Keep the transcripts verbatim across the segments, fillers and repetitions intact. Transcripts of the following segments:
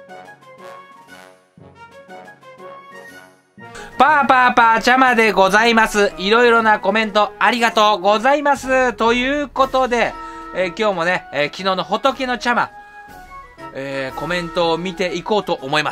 パーパーパーちゃまでございます。いろいろなコメントありがとうございます。ということで、えー、今日もね、えー、昨日の仏のちゃま、えー、コメントを見ていこうと思います。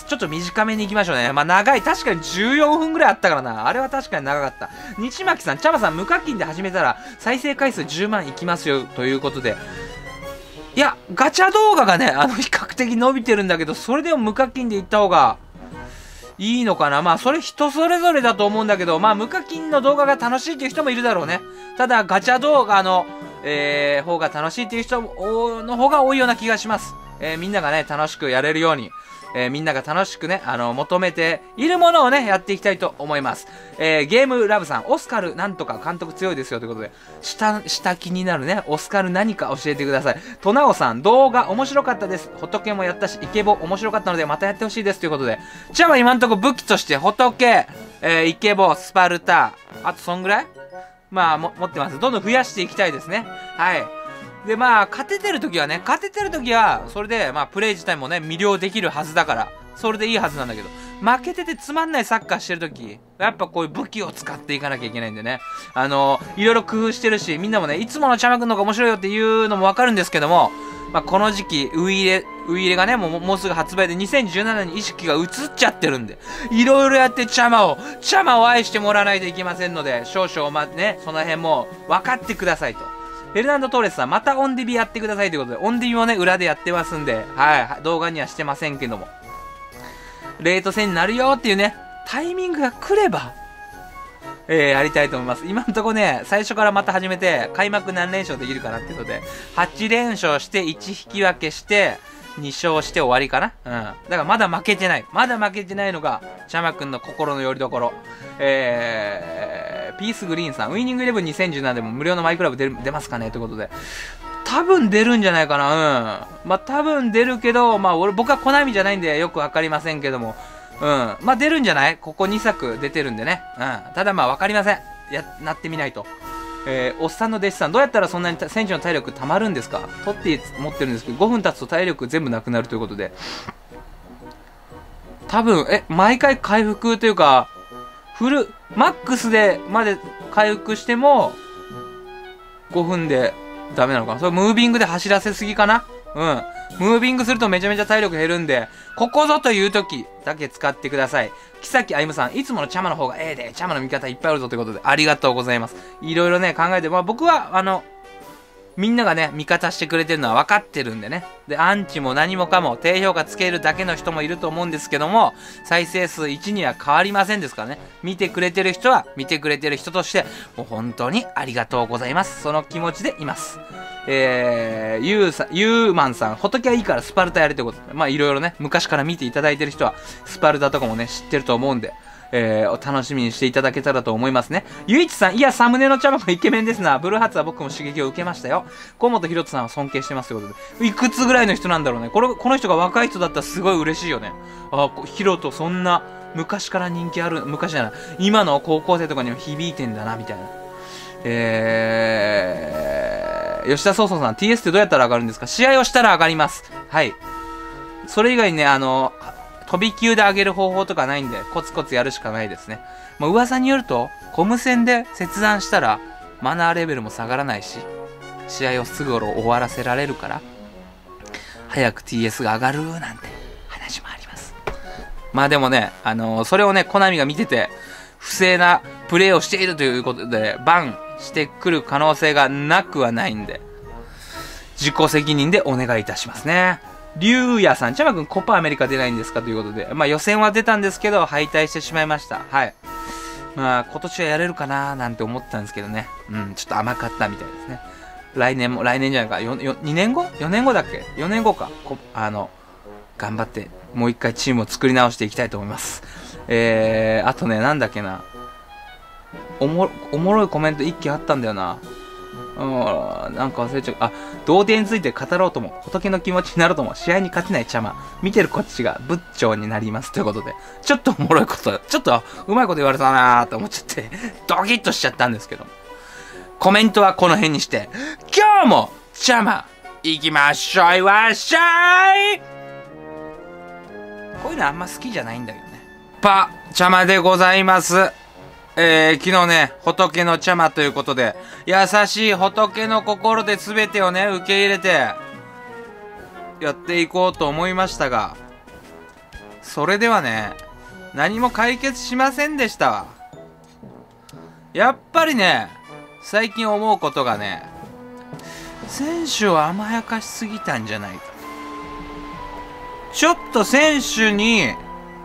ちょっと短めに行きましょうね。まあ長い。確かにじゅうよんふんぐらいあったからな。あれは確かに長かった。日巻さん、ちゃまさん無課金で始めたら再生回数じゅうまんいきますよ。ということで。いや、ガチャ動画がね、あの、比較的伸びてるんだけど、それでも無課金で行った方が、いいのかな。まあそれ人それぞれだと思うんだけど、まあ無課金の動画が楽しいっていう人もいるだろうね。ただガチャ動画の、えー、方が楽しいっていう人の方が多いような気がします。えー、みんながね、楽しくやれるように、えー、みんなが楽しくね、あの、求めているものをね、やっていきたいと思います。えー、ゲームラブさん、オスカルなんとか監督強いですよということで、下、下気になるね、オスカル何か教えてください。トナオさん、動画面白かったです。仏もやったし、イケボ面白かったので、またやってほしいですということで、じゃあ今んとこ武器として、仏、えー、イケボ、スパルタ、あとそんぐらいまあ、も、持ってます。どんどん増やしていきたいですね。はい。で、まあ、勝ててる時はね、勝ててる時は、それで、まあ、プレイ自体もね、魅了できるはずだから、それでいいはずなんだけど、負けててつまんないサッカーしてる時、やっぱこういう武器を使っていかなきゃいけないんでね、あのー、いろいろ工夫してるし、みんなもね、いつものちゃまくんの方が面白いよっていうのもわかるんですけども、まあ、この時期、ウイイレ、ウイイレがね、もう、もうすぐ発売でにせんじゅうななに意識が移っちゃってるんで、いろいろやってちゃまを、ちゃまを愛してもらわないといけませんので、少々ま、ね、その辺も分かってくださいと。フェルナンド・トーレスさん、またオンディビやってくださいということで、オンディビもね、裏でやってますんで、はい、動画にはしてませんけども。レート戦になるよっていうね、タイミングが来れば、えー、やりたいと思います。今んとこね、最初からまた始めて、開幕何連勝できるかなっていうことで、はち連勝して、いち引き分けして、に勝して終わりかな。うん。だからまだ負けてない。まだ負けてないのが、ちゃまくんの心の拠り所。えー、ピースグリーンさん、ウイニングイレブンにせんじゅうななでも無料のマイクラブ出る出ますかねということで。多分出るんじゃないかな。うん。まあ、多分出るけど、まあ、俺、僕はコナミじゃないんでよくわかりませんけども。うん。まあ、出るんじゃないここにさく出てるんでね。うん。ただまあ、わかりません。や、なってみないと。えー、おっさんの弟子さん、どうやったらそんなに選手の体力溜まるんですか？取って持ってるんですけど、ごふん経つと体力全部なくなるということで。多分、え、毎回回復というか、フル、マックスでまで回復しても、ごふんでダメなのかな？それムービングで走らせすぎかな？うん。ムービングするとめちゃめちゃ体力減るんで、ここぞという時だけ使ってください。木崎あゆむさん、いつものちゃまの方がええで、ちゃまの味方いっぱいあるぞということで、ありがとうございます。いろいろね、考えて、まあ僕は、あの、みんながね、味方してくれてるのは分かってるんでね。で、アンチも何もかも低評価つけるだけの人もいると思うんですけども、再生数いちには変わりませんですからね。見てくれてる人は、見てくれてる人として、もう本当にありがとうございます。その気持ちでいます。えー、ゆうさん、ゆうまんさん、仏はいいからスパルタやれってことで、まあいろいろね、昔から見ていただいてる人は、スパルタとかもね、知ってると思うんで、えー、お楽しみにしていただけたらと思いますね。ゆいちさん、いや、サムネのちゃまもイケメンですな。ブルーハーツは僕も刺激を受けましたよ。河本ひろとさんは尊敬してますということで。いくつぐらいの人なんだろうね。これ、この人が若い人だったらすごい嬉しいよね。あ、ひろとそんな、昔から人気ある、昔じゃない。今の高校生とかにも響いてんだな、みたいな。えー、吉田壮壮さん、ティーエス ってどうやったら上がるんですか？試合をしたら上がります。はい。それ以外にね、あの、飛び級で上げる方法とかないんで、コツコツやるしかないですね。まあ、噂によると、コム戦で切断したら、マナーレベルも下がらないし、試合をすぐ終わらせられるから、早く ティーエス が上がるなんて話もあります。まあでもね、あのー、それをね、コナミが見てて、不正なプレーをしているということで、バンしてくる可能性がなくはないんで、自己責任でお願いいたしますね。りゅうやさん、ちゃまくんコパアメリカ出ないんですかということで、まあ予選は出たんですけど、敗退してしまいました。はい。まあ今年はやれるかなーなんて思ったんですけどね。うん、ちょっと甘かったみたいですね。来年も、来年じゃないか、よ、よ、にねんご ?よ 年後だっけ ?よ 年後か。こあの、頑張って、もう一回チームを作り直していきたいと思います。えー、あとね、なんだっけな。おも、おもろいコメント一件あったんだよな。うん、なんか忘れちゃう。あ、童貞について語ろうとも、仏の気持ちになろうとも、試合に勝てないちゃま。見てるこっちが仏頂になります。ということで、ちょっとおもろいこと、ちょっとうまいこと言われたなーと思っちゃって、ドキッとしちゃったんですけど。コメントはこの辺にして、今日もちゃま、行きましょいわっしゃい。 いうのあんま好きじゃないんだけどね。パチャマでございます。えー、昨日ね、仏の茶間ということで、優しい仏の心で全てをね、受け入れて、やっていこうと思いましたが、それではね、何も解決しませんでしたわ。やっぱりね、最近思うことがね、選手を甘やかしすぎたんじゃないか。ちょっと選手に、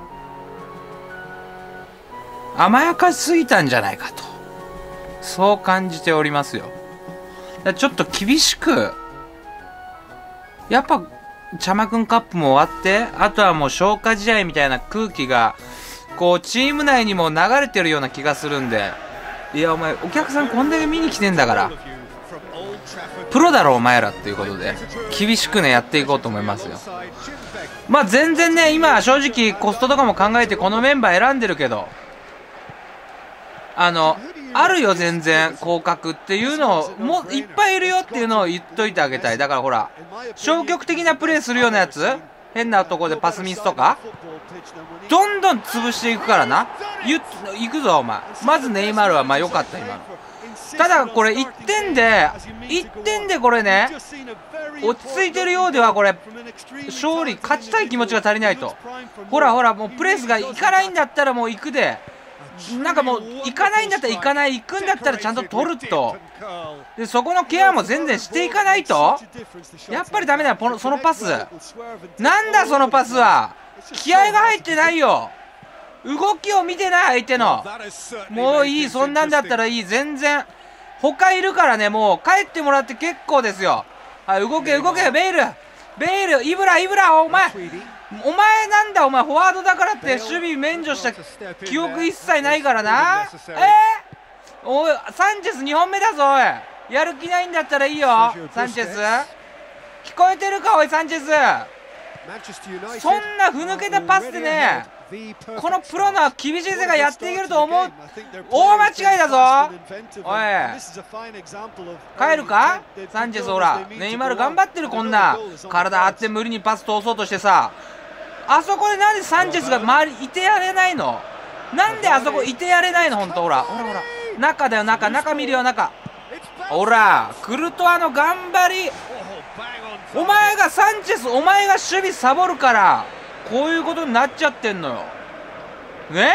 甘やかしすぎたんじゃないかと。そう感じておりますよ。ちょっと厳しく、やっぱ、茶間くんカップも終わって、あとはもう消化試合みたいな空気が、こう、チーム内にも流れてるような気がするんで、いや、お前、お客さんこんだけ見に来てんだから、プロだろ、お前らっていうことで、厳しくね、やっていこうと思いますよ。まあ、全然ね、今、正直、コストとかも考えてこのメンバー選んでるけど、あの、あるよ、全然、降格っていうのを、もう、いっぱいいるよっていうのを言っといてあげたい。だからほら、消極的なプレーするようなやつ、変なとこでパスミスとか、どんどん潰していくからな。言いくぞ、お前。まずネイマールは、まあ良かった、今の。ただ、これ、いってんで、いってんでこれね、落ち着いてるようでは、これ、勝利、勝ちたい気持ちが足りないと。ほらほら、もうプレスがいかないんだったらもう行くで。なんかもう、行かないんだったら行かない、行くんだったらちゃんと取ると。で、そこのケアも全然していかないと。やっぱりダメだよ、そのパス。なんだそのパスは。気合が入ってないよ。動きを見てない相手の。もういい、そんなんだったらいい、全然。他いるからね、もう帰ってもらって結構ですよ。はい、動け動け、ベイル。ベイル、イブラ、イブラ、お前。お前なんだお前フォワードだからって守備免除した記憶一切ないからな。えー、おいサンチェスにほんめだぞおい。やる気ないんだったらいいよサンチェス。聞こえてるかおいサンチェス。そんなふぬけたパスでね、このプロの厳しい世界やっていけると思う。大間違いだぞおい。帰るかサンチェス。ほらネイマール頑張ってる。こんな体あって無理にパス通そうとしてさ、あそこでなんでサンチェスが周りいてやれないの。なんであそこいてやれないの。ほんとほらほらほら中だよ、中中見るよ中。ほらクルトワの頑張り。お前がサンチェス、お前が守備サボるからこういうことになっちゃってんのよね。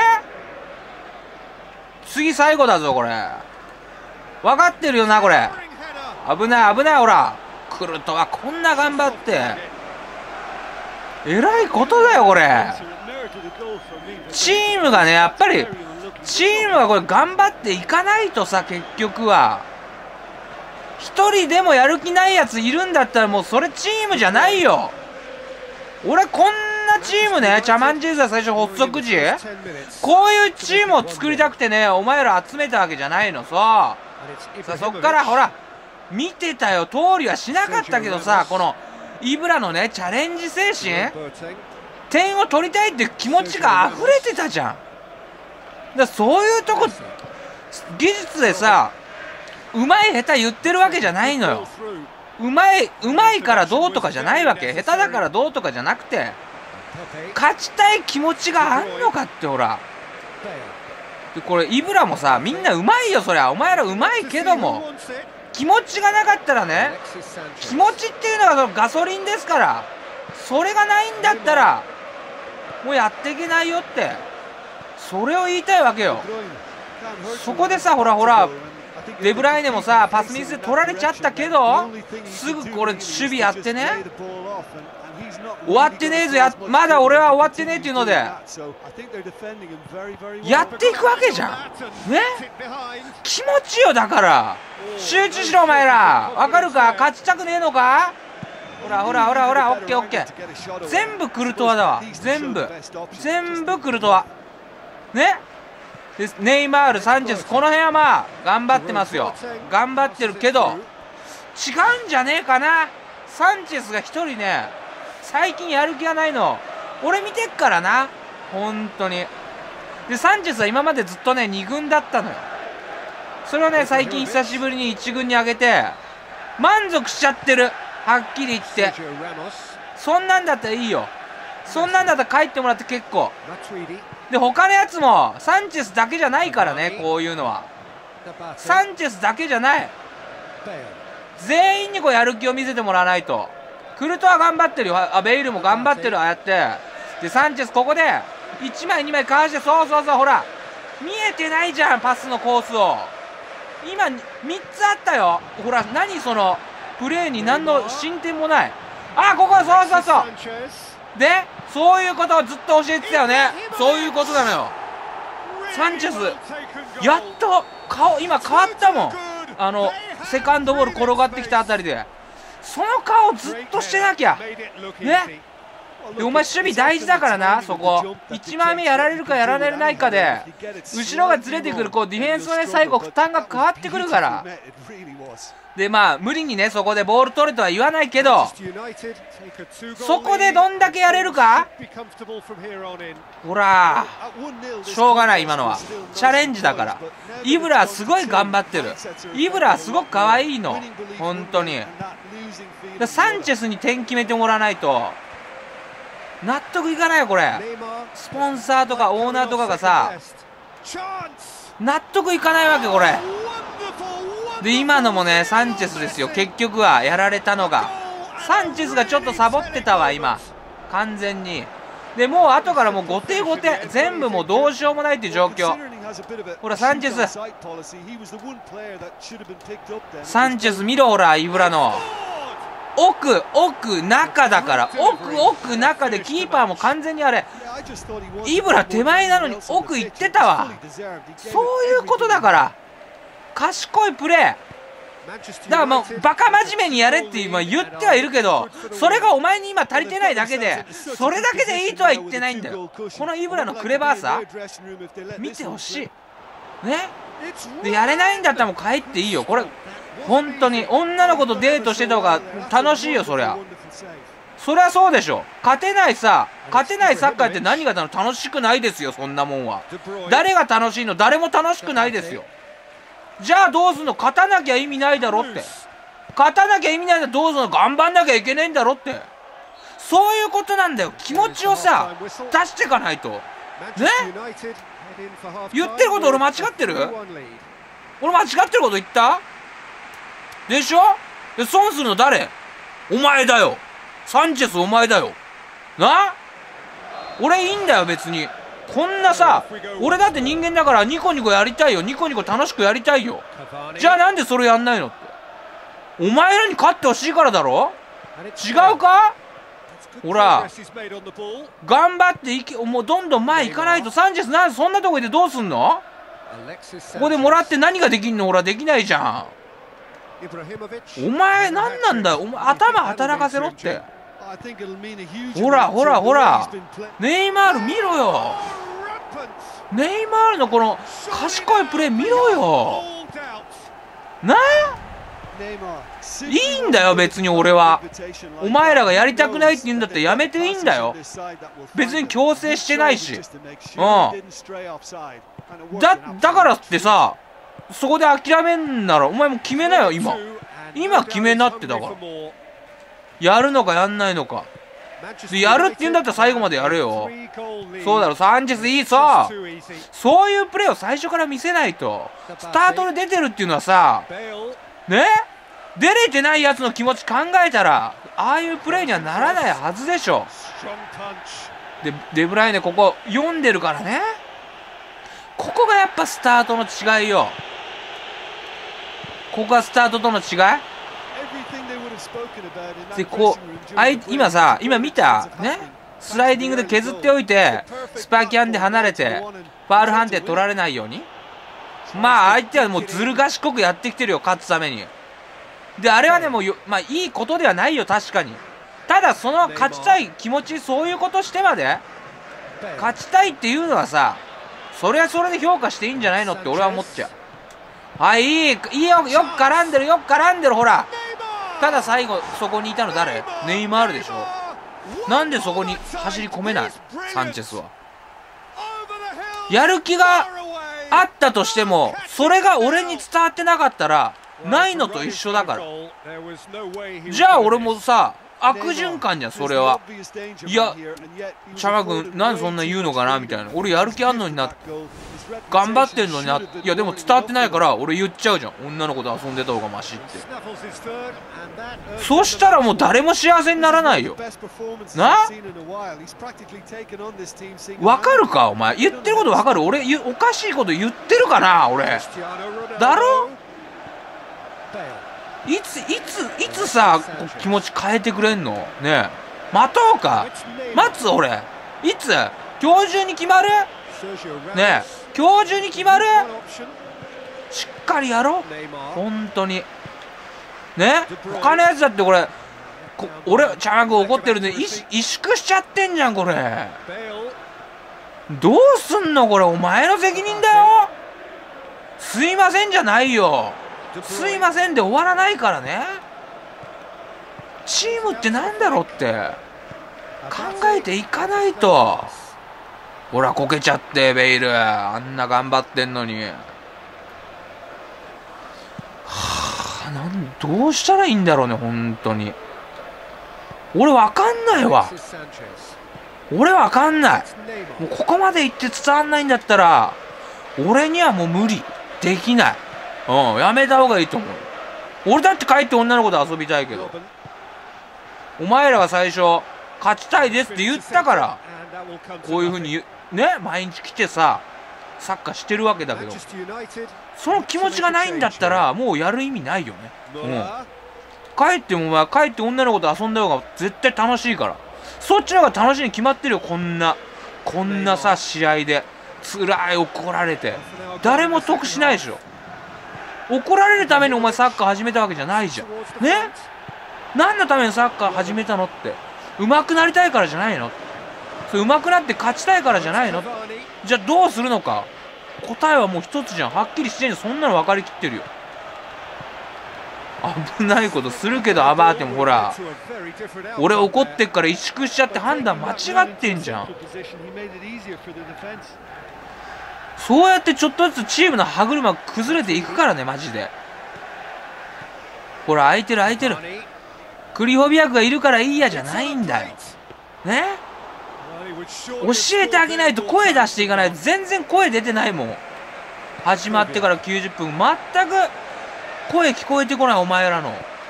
次最後だぞこれ。分かってるよなこれ。危ない危ない。ほらクルトワこんな頑張ってえらいことだよこれ。チームがね、やっぱりチームがこれ頑張っていかないとさ、結局は一人でもやる気ないやついるんだったらもうそれチームじゃないよ。俺こんなチームね、チャマンジェイザー最初発足時こういうチームを作りたくてね、お前ら集めたわけじゃないの。そうさあそっからほら見てたよ。通りはしなかったけどさ、このイブラのねチャレンジ精神、点を取りたいって気持ちが溢れてたじゃん。だからそういうとこ技術でさ、うまい下手言ってるわけじゃないのよ。うまいうまいからどうとかじゃないわけ。下手だからどうとかじゃなくて、勝ちたい気持ちがあんのかって。ほらでこれイブラもさ、みんなうまいよそりゃ。お前らうまいけども気持ちがなかったらね、気持ちっていうのがそのガソリンですから、それがないんだったらもうやっていけないよって、それを言いたいわけよ。そこでさ、ほらほらデブライネもさパスミスで取られちゃったけど、すぐこれ守備やってね、終わってねえぞや、まだ俺は終わってねえっていうのでやっていくわけじゃんね。気持ちよ。だから集中しろお前ら。わかるか。勝ちたくねえのか。ほらほらほらほら、オッケーオッケー。全部クルトワだわ。全部全部クルトワね。でネイマール、サンチェス、この辺はまあ頑張ってますよ。頑張ってるけど違うんじゃねえかな。サンチェスが一人ね最近やる気がないの俺見てっからな本当に。でサンチェスは今までずっとねに軍だったのよ。それをね最近久しぶりにいち軍に上げて満足しちゃってる。はっきり言ってそんなんだったらいいよ。 そんなんだったら帰ってもらって結構で、他のやつもサンチェスだけじゃないからね、こういうのはサンチェスだけじゃない、全員にこうやる気を見せてもらわないと。クルトは頑張ってるよ、あベイルも頑張ってる、ああやってでサンチェスここでいちまいにまいかわして、そうそうそう、ほら見えてないじゃんパスのコースを。今みっつあったよ、ほら何そのプレーに何の進展もない。あここそうそうそうで、そういうことをずっと教えてたよね。そういうことなのよ。サンチェスやっと顔今変わったもん、あのセカンドボール転がってきたあたりで。その顔ずっとしてなきゃね。でお前守備大事だからな、そこいちまいめやられるかやられないかで後ろがずれてくる、こうディフェンスのね最後負担が変わってくるから。でまあ無理にねそこでボール取れとは言わないけど、そこでどんだけやれるか。ほらしょうがない、今のはチャレンジだから。イブラすごい頑張ってる、イブラすごく可愛いの本当に。サンチェスに点決めてもらわないと納得いかないよこれ。スポンサーとかオーナーとかがさ納得いかないわけこれで。今のもねサンチェスですよ、結局はやられたのが。サンチェスがちょっとサボってたわ今完全に。でもう後からもう後手後手全部もうどうしようもないっていう状況。ほらサンチェスサンチェス見ろ、ほらイブラの奥奥中だから、奥奥中でキーパーも完全にあれイブラ手前なのに奥行ってたわ。そういうことだから、賢いプレーだからもうバカ真面目にやれって今言ってはいるけど、それがお前に今足りてないだけで、それだけでいいとは言ってないんだよ。このイブラのクレバーさ見てほしいね。でやれないんだったらもう帰っていいよこれ。本当に女の子とデートしてた方が楽しいよそりゃ。そりゃそうでしょ。勝てないさ勝てないサッカーって何が楽しくないですよ、そんなもんは。誰が楽しいの？誰も楽しくないですよ。じゃあどうすんの？勝たなきゃ意味ないだろって。勝たなきゃ意味ないだろ、どうすんの？頑張んなきゃいけないんだろって。そういうことなんだよ。気持ちをさ出していかないとね。言ってること俺間違ってる？俺間違ってること言ったでしょ。で損するの誰？お前だよ。サンチェスお前だよな。俺いいんだよ別に。こんなさ俺だって人間だからニコニコやりたいよ、ニコニコ楽しくやりたいよ。じゃあなんでそれやんないのって。お前らに勝ってほしいからだろ。違うか。ほら頑張っていけ、もうどんどん前行かないと。サンチェスなんでそんなとこでどうすんの？ここでもらって何ができんの？ほらできないじゃん。お前何なんだよ、お前頭働かせろって。ほらほらほらネイマール見ろよ。ネイマールのこの賢いプレー見ろよな。いいんだよ別に俺は。お前らがやりたくないって言うんだったらやめていいんだよ。別に強制してないし。うんだだからってさそこで諦めんならお前も決めなよ今。今決めなってだから。やるのかやんないのかで、やるって言うんだったら最後までやれよ。そうだろサンチェスいいさ。そういうプレーを最初から見せないと。スタートで出てるっていうのはさね、出れてないやつの気持ち考えたらああいうプレーにはならないはずでしょ。でデブライネここ読んでるからね。ここがやっぱスタートの違いよ。ここがスタートとの違いで、こうあい今さ今見たね、スライディングで削っておいてスパキャンで離れてファール判定取られないように。まあ相手はもうずる賢くやってきてるよ勝つために。であれはねもうよまあいいことではないよ確かに。ただその勝ちたい気持ちそういうことしてまで勝ちたいっていうのはさそれはそれで評価していいんじゃないのって俺は思っちゃう。はい、いい、いいよ、よく絡んでる、よく絡んでる、ほら。ただ最後、そこにいたの誰？ネイマールでしょ。なんでそこに走り込めないサンチェスは。やる気があったとしても、それが俺に伝わってなかったら、ないのと一緒だから。じゃあ俺もさ、 悪循環じゃんそれは。いやチャマ君なんでそんな言うのかなみたいな、俺やる気あんのにな、頑張ってんのにな、いやでも伝わってないから俺言っちゃうじゃん、女の子と遊んでた方がマシって。そしたらもう誰も幸せにならないよな。わかるかお前、言ってることわかる？俺おかしいこと言ってるかな俺だろ。いついついつさ気持ち変えてくれんのねえ。待とうか、待つ俺。いつ今日中に決まるねえ、今日中に決まる。しっかりやろ本当にね。他のやつだってこれこ俺チャンク怒ってるんで萎縮しちゃってんじゃんこれ。どうすんのこれ、お前の責任だよ。すいませんじゃないよ、すいませんで終わらないからね。チームってなんだろうって考えていかないと。ほらこけちゃってベイル、あんな頑張ってんのに。はあ、なんどうしたらいいんだろうね本当に。俺わかんないわ、俺わかんない。もうここまで行って伝わんないんだったら俺にはもう無理できない。うん、やめた方がいいと思う。俺だって帰って女の子と遊びたいけど、お前らが最初勝ちたいですって言ったからこういうふうにね毎日来てさサッカーしてるわけだけど、その気持ちがないんだったらもうやる意味ないよね。うん、帰ってもお前帰って女の子と遊んだ方が絶対楽しいから、そっちの方が楽しいに決まってるよ。こんなこんなさ試合でつらい怒られて誰も得しないでしょ。怒られるためにお前サッカー始めたわけじゃないじゃんね。何のためにサッカー始めたのって、上手くなりたいからじゃないの、それ上手くなって勝ちたいからじゃないの。じゃあどうするのか、答えはもう一つじゃん、はっきりしてんじゃん。そんなの分かりきってるよ。危ないことするけどアバーテもほら俺怒ってっから萎縮しちゃって判断間違ってんじゃん。そうやってちょっとずつチームの歯車崩れていくからねマジで。ほら空いてる空いてる、クリホビアクがいるからいいやじゃないんだよね。教えてあげないと、声出していかないと。全然声出てないもん始まってからきゅうじゅっぷん、全く声聞こえてこないお前らの。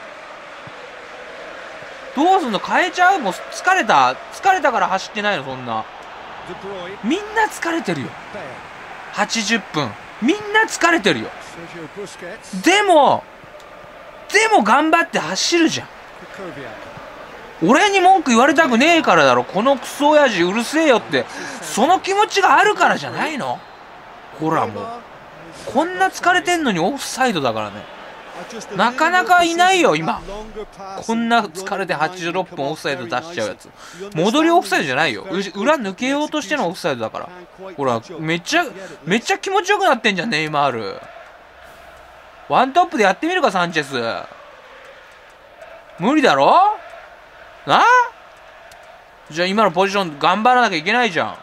どうすんの、変えちゃう。もう疲れた疲れたから走ってないの。そんなみんな疲れてるよ。はちじゅっぷんみんな疲れてるよ。でもでも頑張って走るじゃん。俺に文句言われたくねえからだろ。このクソ親父うるせえよって、その気持ちがあるからじゃないの。ほらもうこんな疲れてんのにオフサイドだからね。なかなかいないよ今。こんな疲れてはちじゅうろっぷんオフサイド出しちゃうやつ。戻りオフサイドじゃないよ、裏抜けようとしてのオフサイドだから。ほらめっちゃめっちゃ気持ちよくなってんじゃんネイマール。ワントップでやってみるかサンチェス。無理だろな。じゃあ今のポジション頑張らなきゃいけないじゃん。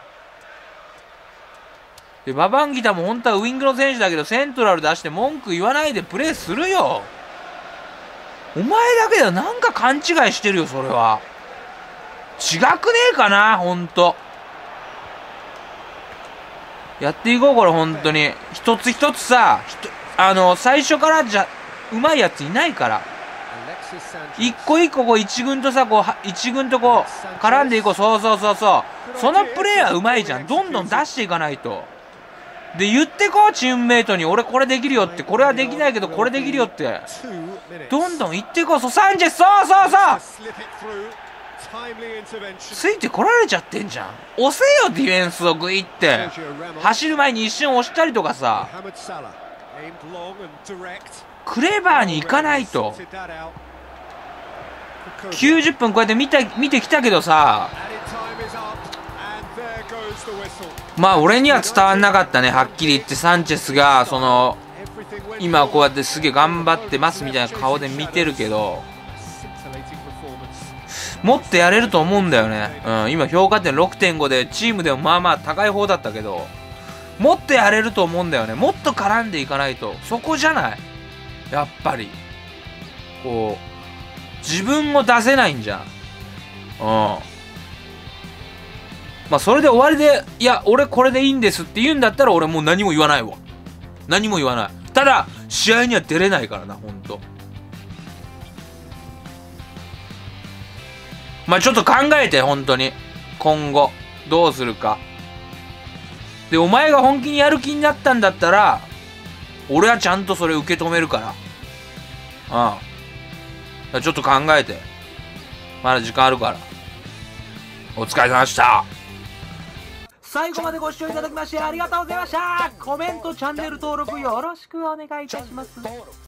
でババンギタも本当はウイングの選手だけどセントラル出して文句言わないでプレーするよ。お前だけだなんか勘違いしてるよそれは。違くねえかなほんと。やっていこうこれほんとに。一つ一つさあの最初からじゃうまいやついないから、一個一個こう一軍とさこう一軍とこう絡んでいこう。そうそうそうそう、そのプレーはうまいじゃん。どんどん出していかないと。で言ってこうチームメイトに、俺これできるよって、これはできないけどこれできるよってどんどん言ってこう。そうサンチェス、そうそうそうついてこられちゃってんじゃん。押せよディフェンスをグイって走る前に一瞬押したりとかさ、クレバーに行かないと。きゅうじゅっぷんこうやって見て見てきたけどさ、まあ俺には伝わんなかったねはっきり言って。サンチェスがその今こうやってすげえ頑張ってますみたいな顔で見てるけど、もっとやれると思うんだよね。うん、今評価点 ろくてんご でチームでもまあまあ高い方だったけど、もっとやれると思うんだよね。もっと絡んでいかないと。そこじゃないやっぱり。こう自分を出せないんじゃんまあそれで終わりで、いや俺これでいいんですって言うんだったら俺もう何も言わないわ。何も言わない。ただ試合には出れないからな、ほんと。まあちょっと考えて、本当に今後どうするかで、お前が本気にやる気になったんだったら俺はちゃんとそれ受け止めるから。うん。ちょっと考えて。まだ時間あるから。お疲れ様でした。最後までご視聴いただきましてありがとうございました。コメント、チャンネル登録よろしくお願いいたします。